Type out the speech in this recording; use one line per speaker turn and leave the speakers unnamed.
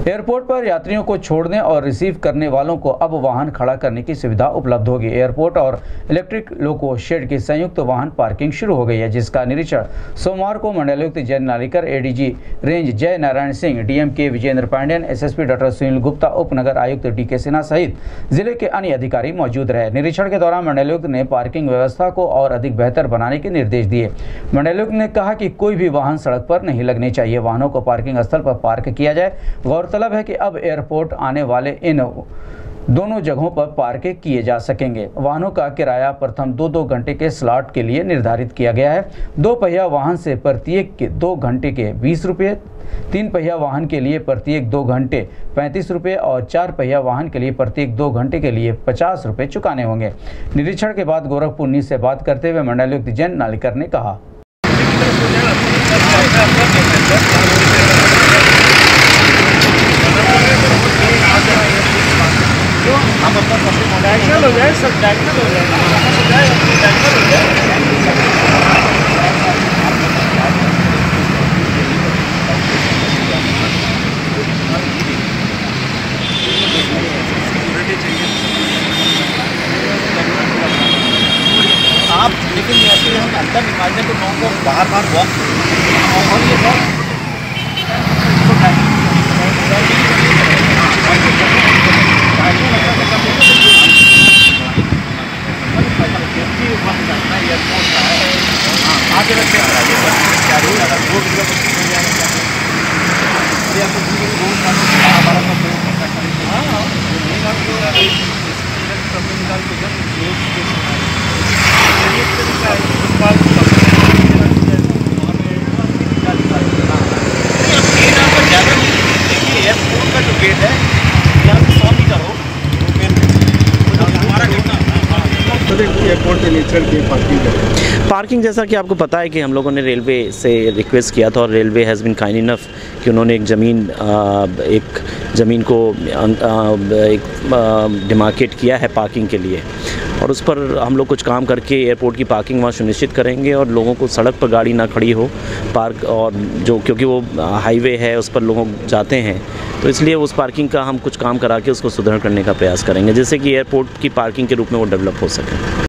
Airport पर यात्रियों को छोड़ने और रिसीव करने वालों को अब वाहन खड़ा करने की सुविधा उपलब्ध होगी। एयरपोर्ट और इलेक्ट्रिक लोको शेड की संयुक्त वाहन पार्किंग शुरू हो गई है, जिसका निरीक्षण सोमवार को मंडलायुक्त जय Nalikar, ADG range Jai Narayan Singh, DM Vijendra Pandeyan, SSP doctor Sunil Gupta, उप नगर आयुक्त डीके सिन्हा सहित जिले के अन्य अधिकारी मौजूद रहे। निरीक्षण के दौरान मंडलायुक्त ने पार्किंग व्यवस्था को और अधिक बेहतर बनाने के निर्देश दिए। मंडलायुक्त ने कहा कि कोई भी वाहन सड़क पर नहीं लगने चाहिए, वाहनों को पार्किंग स्थल पर पार्क किया जाए। गौरतलब है कि अब एयरपोर्ट आने वाले इन दोनों जगहों पर पार्क किए जा सकेंगे। वाहनों का किराया प्रथम 2-2 घंटे के स्लॉट के लिए निर्धारित किया गया है। 2 पहिया वाहन से प्रत्येक के 2 घंटे के 20 रुपये, 3 पहिया वाहन के लिए प्रत्येक 2 घंटे 35 रुपये और 4 पहिया वाहन के लिए प्रत्येक 2 घंटे के लिए 50 रुपये चुकाने होंगे। निरीक्षण के बाद गोरखपुर न्यूज़ से बात करते हुए मंडलायुक्त जय नालिकर ने कहा,
डायरेक्शनल हो जाए सर, डायरेक्शनल हो जाए, डायरेक्शनल हो जाए। आप लेकिन ऐसे हम अंदर निकालने तो लोगों को बाहर वॉक और ये बहुत आगे रखे एयरपोर्ट का जो गेट है यहाँ से 100 मीटर हो एयरपोर्ट के नीचे की
पार्किंग जैसा कि आपको पता है कि हम लोगों ने रेलवे से रिक्वेस्ट किया था और railway has been kind enough कि उन्होंने एक ज़मीन को डिमार्केट किया है पार्किंग के लिए, और उस पर हम लोग कुछ काम करके एयरपोर्ट की पार्किंग वहाँ सुनिश्चित करेंगे और लोगों को सड़क पर गाड़ी ना खड़ी हो पार्क, और जो क्योंकि वो हाईवे है उस पर लोग जाते हैं, तो इसलिए उस पार्किंग का हम कुछ काम करा के उसको सुधार करने का प्रयास करेंगे, जिससे कि एयरपोर्ट की पार्किंग के रूप में वो डेवलप हो सके।